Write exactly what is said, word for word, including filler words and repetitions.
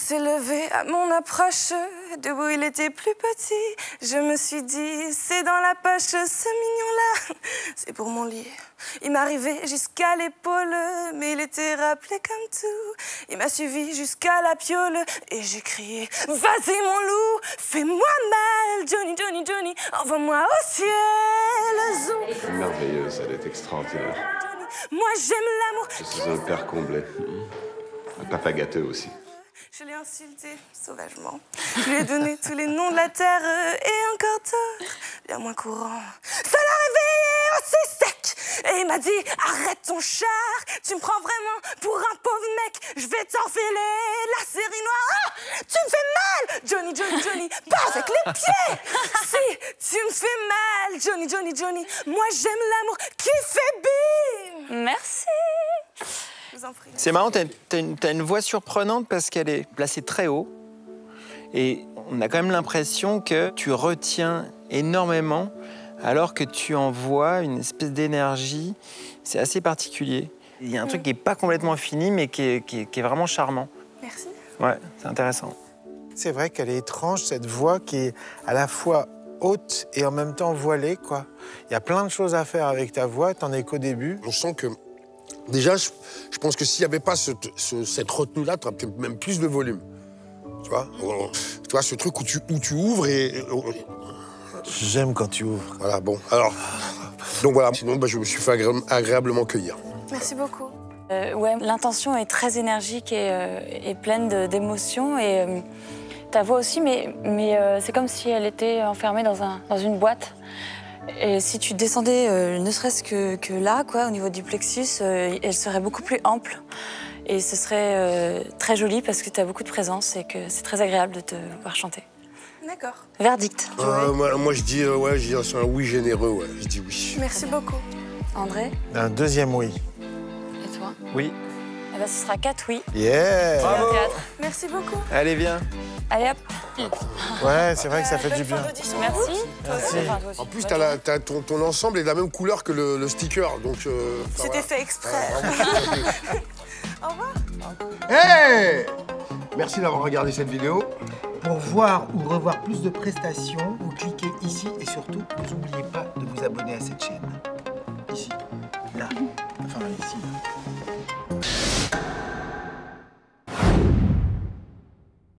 s'est levé à mon approche. Debout, il était plus petit. Je me suis dit, c'est dans la poche, ce mignon-là. C'est pour mon lit. Il m'arrivait jusqu'à l'épaule, mais il était rappelé comme tout. Il m'a suivi jusqu'à la piole et j'ai crié, vas-y mon loup, fais-moi mal, Johnny, Johnny, Johnny, envoie-moi au ciel. Zoom. Elle est merveilleuse, elle est extraordinaire. Moi j'aime l'amour. Je suis un père comblé. Un papa gâteux aussi. Je l'ai insulté sauvagement. Je lui ai donné tous les noms de la terre et encore d'autres, bien moins courants. Ça l'a réveillé aussi sec. Et il m'a dit, arrête ton char, tu me prends vraiment pour un pauvre mec. Je vais t'enfiler la série noire. Ah, tu me fais mal, Johnny, Johnny, Johnny, pas avec les pieds. Si, tu me fais mal, Johnny, Johnny, Johnny. Moi j'aime l'amour qui fait bim. Merci. C'est marrant, t'as as une, t'as une voix surprenante parce qu'elle est placée très haut. Et on a quand même l'impression que tu retiens énormément alors que tu envoies une espèce d'énergie. C'est assez particulier. Il y a un truc qui n'est pas complètement fini, mais qui est, qui est, qui est vraiment charmant. Merci. Ouais, c'est intéressant. C'est vrai qu'elle est étrange, cette voix qui est à la fois haute et en même temps voilée, quoi. Il y a plein de choses à faire avec ta voix, t'en es qu'au début. On sent que... Déjà, je, je pense que s'il n'y avait pas ce, ce, cette retenue-là, tu aurais peut-être même plus de volume. Tu vois, tu vois ce truc où tu, où tu ouvres et... et J'aime quand tu ouvres. Voilà, bon, alors... Donc voilà, sinon, bah, je me suis fait agré agréablement cueillir. Merci beaucoup. Euh, ouais, l'intention est très énergique et, euh, et pleine d'émotions. Et euh, ta voix aussi, mais, mais euh, c'est comme si elle était enfermée dans, un, dans une boîte. Et si tu descendais, euh, ne serait-ce que, que là, quoi, au niveau du plexus, euh, elle serait beaucoup plus ample. Et ce serait euh, très joli parce que tu as beaucoup de présence et que c'est très agréable de te voir chanter. D'accord. Verdict. Euh, moi, moi, je dis, euh, ouais, je dis, c'est un oui généreux, ouais. Je dis oui. Merci beaucoup. André? Un deuxième oui. Et toi? Oui. Eh ben, ce sera quatre oui. Yeah! Bravo. Merci beaucoup. Allez, viens. Allez, hop. Ouais, c'est vrai que ça fait du bien. Merci. Merci. Enfin, toi aussi. En plus, t'as la, t'as ton, ton ensemble est de la même couleur que le, le sticker, donc... Euh, C'était voilà. fait exprès. Au revoir. Hey! Merci d'avoir regardé cette vidéo. Pour voir ou revoir plus de prestations, vous cliquez ici et surtout, n'oubliez pas de vous abonner à cette chaîne. Ici, là, enfin ici, là.